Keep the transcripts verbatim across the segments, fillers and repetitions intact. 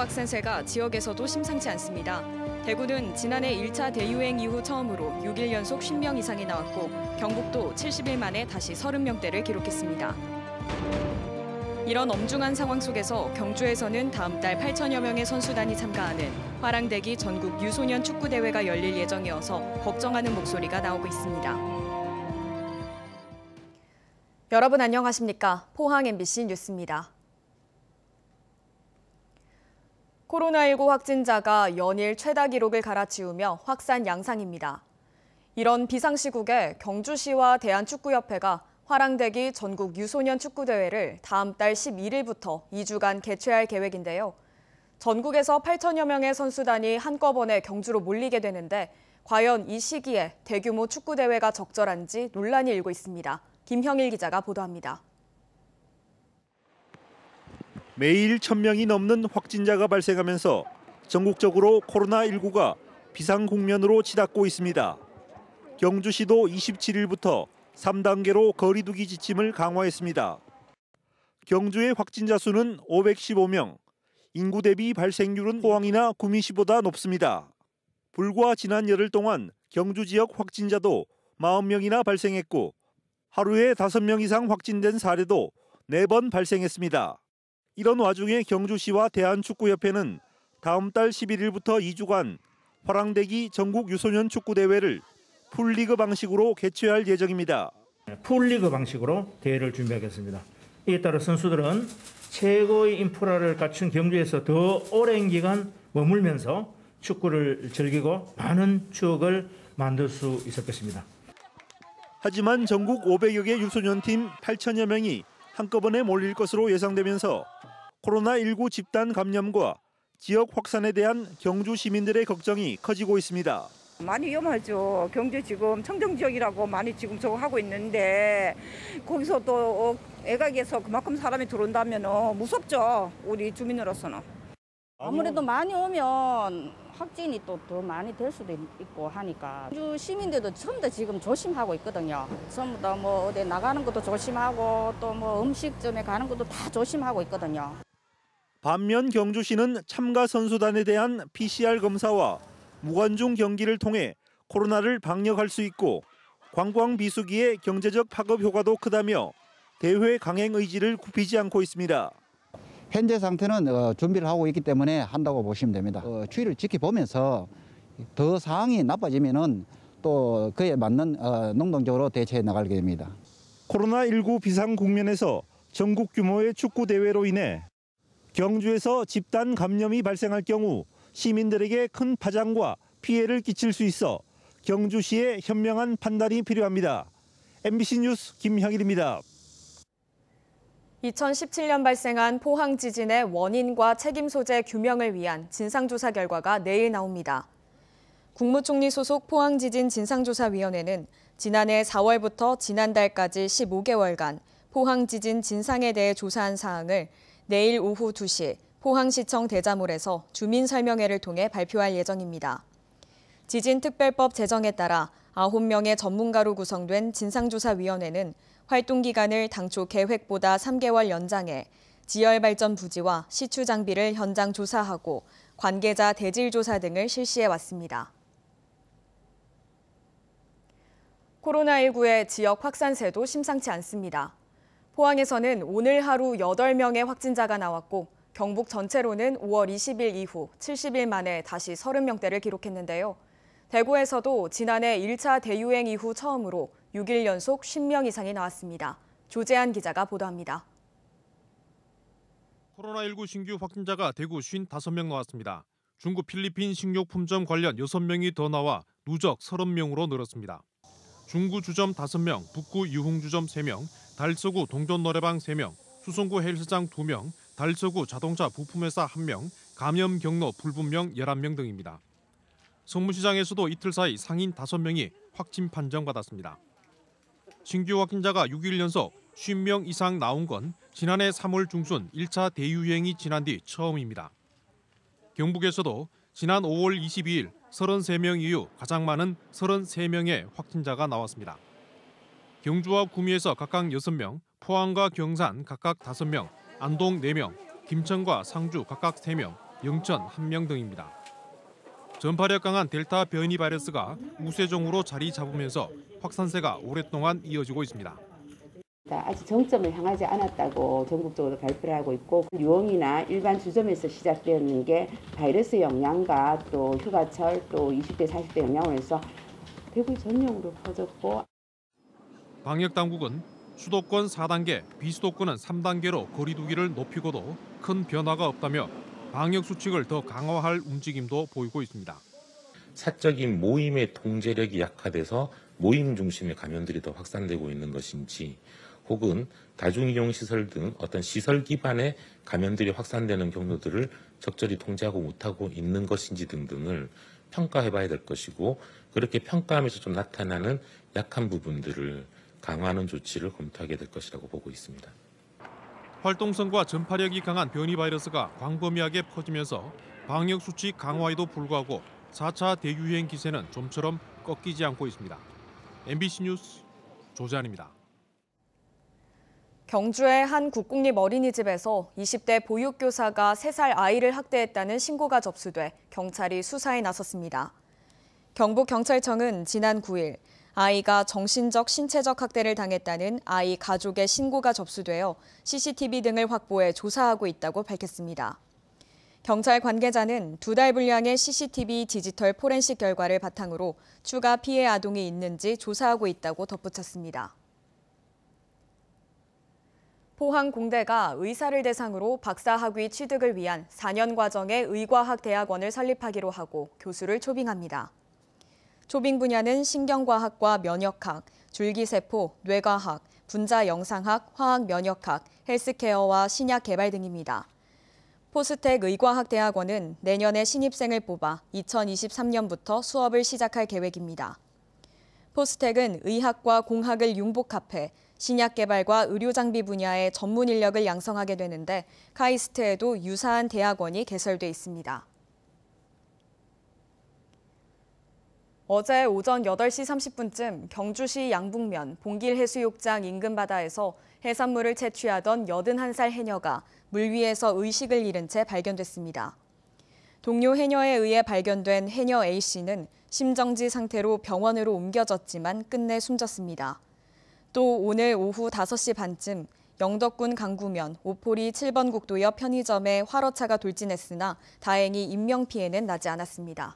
확산세가 지역에서도 심상치 않습니다. 대구는 지난해 일 차 대유행 이후 처음으로 육 일 연속 십 명 이상이 나왔고 경북도 칠십 일 만에 다시 삼십 명대를 기록했습니다. 이런 엄중한 상황 속에서 경주에서는 다음 달 팔천여 명의 선수단이 참가하는 화랑대기 전국 유소년 축구대회가 열릴 예정이어서 걱정하는 목소리가 나오고 있습니다. 여러분 안녕하십니까? 포항 엠비씨 뉴스입니다. 코로나십구 확진자가 연일 최다 기록을 갈아치우며 확산 양상입니다. 이런 비상시국에 경주시와 대한축구협회가 화랑대기 전국 유소년 축구대회를 다음 달 십일 일부터 이 주간 개최할 계획인데요. 전국에서 팔천여 명의 선수단이 한꺼번에 경주로 몰리게 되는데 과연 이 시기에 대규모 축구대회가 적절한지 논란이 일고 있습니다. 김형일 기자가 보도합니다. 매일 천 명이 넘는 확진자가 발생하면서 전국적으로 코로나십구가 비상국면으로 치닫고 있습니다. 경주시도 이십칠 일부터 삼 단계로 거리 두기 지침을 강화했습니다. 경주의 확진자 수는 오백십오 명, 인구 대비 발생률은 포항이나 구미시보다 높습니다. 불과 지난 열흘 동안 경주 지역 확진자도 사십 명이나 발생했고 하루에 다섯 명 이상 확진된 사례도 네 번 발생했습니다. 이런 와중에 경주시와 대한축구협회는 다음 달 십일 일부터 이 주간 화랑대기 전국 유소년 축구대회를 풀리그 방식으로 개최할 예정입니다. 풀리그 방식으로 대회를 준비하겠습니다. 이에 따라 선수들은 최고의 인프라를 갖춘 경주에서 더 오랜 기간 머물면서 축구를 즐기고 많은 추억을 만들 수 있을 것입니다. 하지만 전국 오백여 개 유소년팀 팔천여 명이 한꺼번에 몰릴 것으로 예상되면서 코로나십구 집단 감염과 지역 확산에 대한 경주 시민들의 걱정이 커지고 있습니다. 많이 위험하죠. 경주 지금 청정 지역이라고 많이 지금 저거 하고 있는데 거기서 또 애각에서 그만큼 사람이 들어온다면 무섭죠. 우리 주민으로서는. 아무래도 많이 오면 확진이 또 더 많이 될 수도 있고 하니까 경주 시민들도 전부 다 지금 조심하고 있거든요. 전부 다 뭐 어디 나가는 것도 조심하고 또 뭐 음식점에 가는 것도 다 조심하고 있거든요. 반면 경주시는 참가 선수단에 대한 피씨알 검사와 무관중 경기를 통해 코로나를 방역할 수 있고 관광 비수기의 경제적 파급 효과도 크다며 대회 강행 의지를 굽히지 않고 있습니다. 현재 상태는 어, 준비를 하고 있기 때문에 한다고 보시면 됩니다. 어, 추이를 지켜보면서 더 상황이 나빠지면은 또 그에 맞는 어, 능동적으로 대처해 나가게 됩니다. 코로나십구 비상 국면에서 전국 규모의 축구 대회로 인해 경주에서 집단 감염이 발생할 경우 시민들에게 큰 파장과 피해를 끼칠 수 있어 경주시의 현명한 판단이 필요합니다. 엠비씨 뉴스 김형일입니다. 이천십칠 년 발생한 포항 지진의 원인과 책임 소재 규명을 위한 진상조사 결과가 내일 나옵니다. 국무총리 소속 포항지진 진상조사위원회는 지난해 사월부터 지난달까지 십오 개월간 포항 지진 진상에 대해 조사한 사항을 내일 오후 두 시 포항시청 대자몰에서 주민설명회를 통해 발표할 예정입니다. 지진특별법 제정에 따라 아홉 명의 전문가로 구성된 진상조사위원회는 활동 기간을 당초 계획보다 삼 개월 연장해 지열발전 부지와 시추 장비를 현장 조사하고 관계자 대질 조사 등을 실시해 왔습니다. 코로나십구의 지역 확산세도 심상치 않습니다. 포항에서는 오늘 하루 여덟 명의 확진자가 나왔고 경북 전체로는 오월 이십일 이후 칠십 일 만에 다시 삼십 명대를 기록했는데요. 대구에서도 지난해 일 차 대유행 이후 처음으로 육 일 연속 십 명 이상이 나왔습니다. 조재한 기자가 보도합니다. 코로나십구 신규 확진자가 대구 오십오 명 나왔습니다. 중국 필리핀 식료품점 관련 여섯 명이 더 나와 누적 삼십 명으로 늘었습니다. 중구 주점 다섯 명, 북구 유흥주점 세 명, 달서구 동전노래방 세 명, 수성구 헬스장 두 명, 달서구 자동차 부품회사 한 명, 감염 경로 불분명 열한 명 등입니다. 성문시장에서도 이틀 사이 상인 다섯 명이 확진 판정받았습니다. 신규 확진자가 육 일 연속 쉰 명 이상 나온 건 지난해 삼월 중순 일 차 대유행이 지난 뒤 처음입니다. 경북에서도 지난 오월 이십이일 삼십삼 명 이후 가장 많은 삼십삼 명의 확진자가 나왔습니다. 경주와 구미에서 각각 여섯 명, 포항과 경산 각각 다섯 명, 안동 네 명, 김천과 상주 각각 세 명, 영천, 함명 등입니다. 전파력 강한 델타 변이 바이러스가 우세종으로 자리 잡으면서 확산세가 오랫동안 이어지고 있습니다. 아직 정점을 향하지 않았다고 전국적으로 발표를 하고 있고 유흥이나 일반 주점에서 시작되는 게 바이러스 영향과 또 휴가철 또 이십 대 사십 대 영향으로 해서 대구 전역으로 퍼졌고 방역당국은 수도권 사 단계, 비수도권은 삼 단계로 거리 두기를 높이고도 큰 변화가 없다며 방역 수칙을 더 강화할 움직임도 보이고 있습니다. 사적인 모임의 통제력이 약화돼서 모임 중심의 감염들이 더 확산되고 있는 것인지 혹은 다중이용시설 등 어떤 시설 기반의 감염들이 확산되는 경로들을 적절히 통제하고 못하고 있는 것인지 등등을 평가해봐야 될 것이고 그렇게 평가하면서 좀 나타나는 약한 부분들을 강화하는 조치를 검토하게 될 것이라고 보고 있습니다. 활동성과 전파력이 강한 변이 바이러스가 광범위하게 퍼지면서 방역 수칙 강화에도 불구하고 사 차 대유행 기세는 좀처럼 꺾이지 않고 있습니다. 엠비씨 뉴스 조재환입니다. 경주의 한 국공립 어린이집에서 이십 대 보육교사가 세 살 아이를 학대했다는 신고가 접수돼 경찰이 수사에 나섰습니다. 경북경찰청은 지난 구 일 아이가 정신적, 신체적 학대를 당했다는 아이 가족의 신고가 접수되어 씨씨티비 등을 확보해 조사하고 있다고 밝혔습니다. 경찰 관계자는 두 달 분량의 씨씨티비 디지털 포렌식 결과를 바탕으로 추가 피해 아동이 있는지 조사하고 있다고 덧붙였습니다. 포항공대가 의사를 대상으로 박사학위 취득을 위한 사 년 과정의 의과학대학원을 설립하기로 하고 교수를 초빙합니다. 초빙 분야는 신경과학과 면역학, 줄기세포, 뇌과학, 분자영상학, 화학면역학, 헬스케어와 신약 개발 등입니다. 포스텍 의과학대학원은 내년에 신입생을 뽑아 이천이십삼 년부터 수업을 시작할 계획입니다. 포스텍은 의학과 공학을 융복합해 신약 개발과 의료장비 분야의 전문 인력을 양성하게 되는데 카이스트에도 유사한 대학원이 개설돼 있습니다. 어제 오전 여덟 시 삼십 분쯤 경주시 양북면 봉길해수욕장 인근 바다에서 해산물을 채취하던 여든한 살 해녀가 물 위에서 의식을 잃은 채 발견됐습니다. 동료 해녀에 의해 발견된 해녀 A씨는 심정지 상태로 병원으로 옮겨졌지만 끝내 숨졌습니다. 또 오늘 오후 다섯 시 반쯤 영덕군 강구면 오포리 칠 번 국도 옆 편의점에 화로차가 돌진했으나 다행히 인명피해는 나지 않았습니다.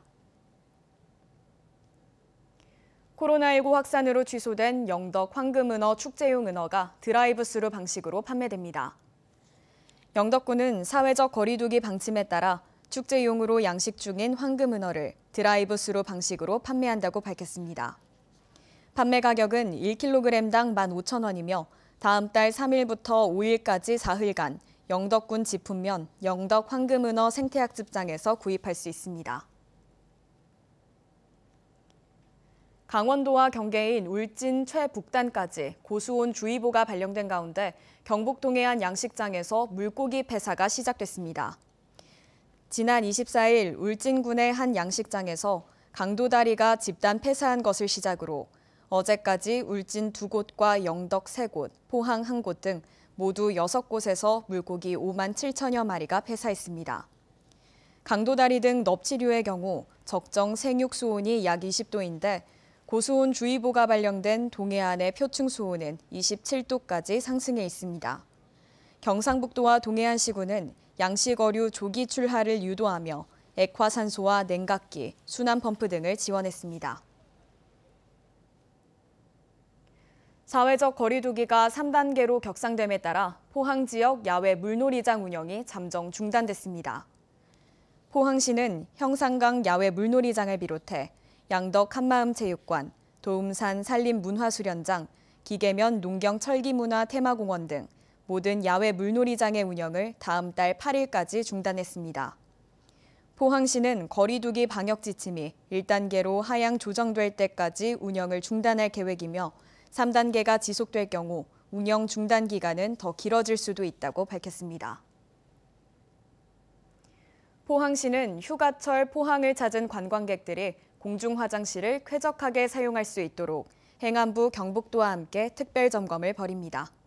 코로나십구 확산으로 취소된 영덕 황금은어 축제용 은어가 드라이브스루 방식으로 판매됩니다. 영덕군은 사회적 거리 두기 방침에 따라 축제용으로 양식 중인 황금은어를 드라이브스루 방식으로 판매한다고 밝혔습니다. 판매 가격은 일 킬로그램당 만 오천 원이며 다음 달 삼 일부터 오 일까지 사흘간 영덕군 지품면 영덕 황금은어 생태학습장에서 구입할 수 있습니다. 강원도와 경계인 울진 최북단까지 고수온 주의보가 발령된 가운데 경북 동해안 양식장에서 물고기 폐사가 시작됐습니다. 지난 이십사 일 울진군의 한 양식장에서 강도다리가 집단 폐사한 것을 시작으로 어제까지 울진 두 곳과 영덕 세 곳, 포항 한 곳 등 모두 여섯 곳에서 물고기 오만 칠천여 마리가 폐사했습니다. 강도다리 등 넙치류의 경우 적정 생육 수온이 약 이십 도인데 고수온 주의보가 발령된 동해안의 표층 수온은 이십칠 도까지 상승해 있습니다. 경상북도와 동해안시군은 양식어류 조기 출하를 유도하며 액화산소와 냉각기, 순환펌프 등을 지원했습니다. 사회적 거리 두기가 삼 단계로 격상됨에 따라 포항 지역 야외 물놀이장 운영이 잠정 중단됐습니다. 포항시는 형산강 야외 물놀이장을 비롯해 양덕 한마음체육관, 도움산 산림문화수련장, 기계면 농경 철기문화 테마공원 등 모든 야외 물놀이장의 운영을 다음 달 팔 일까지 중단했습니다. 포항시는 거리 두기 방역 지침이 일 단계로 하향 조정될 때까지 운영을 중단할 계획이며 삼 단계가 지속될 경우 운영 중단 기간은 더 길어질 수도 있다고 밝혔습니다. 포항시는 휴가철 포항을 찾은 관광객들이 공중 화장실을 쾌적하게 사용할 수 있도록 행안부 경북도와 함께 특별 점검을 벌입니다.